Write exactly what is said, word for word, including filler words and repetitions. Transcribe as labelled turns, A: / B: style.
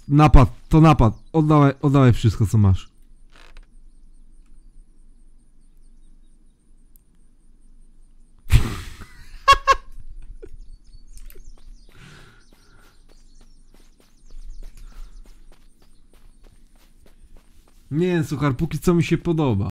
A: Napad, to napad. Oddawaj, oddawaj wszystko, co masz. Nie, słuchaj, póki co mi się podoba.